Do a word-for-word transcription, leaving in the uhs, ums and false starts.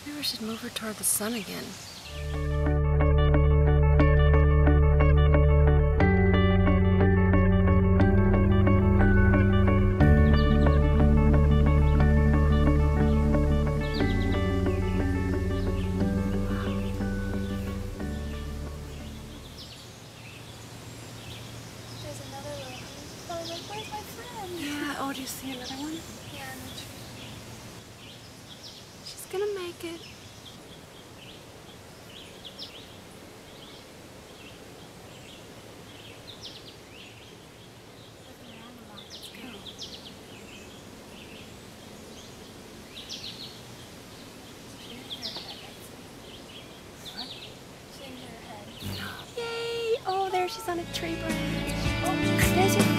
Maybe we should move her toward the sun again. There's another little one. I was like, where's my friend? Yeah, oh, do you see another one? Yeah, in the tree. She's gonna make it. Looking around a lot. Let's go. She didn't hit her head, right? What? She didn't hit her head. No. Yay! Oh, there she's on a tree branch. Oh, there's your